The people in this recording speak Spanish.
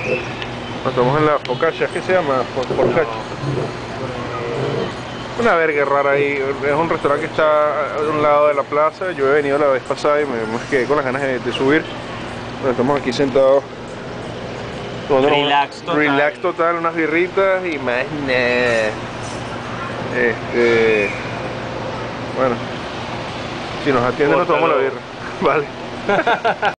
Nos tomamos en la Focaccia, ¿qué se llama? Focaccia. Una verga rara ahí, es un restaurante que está a un lado de la plaza. Yo he venido la vez pasada y me quedé con las ganas de subir. Bueno, estamos aquí sentados tomando relax total, unas birritas y más nada. Bueno, si nos atienden nos tomamos la birra. Vale.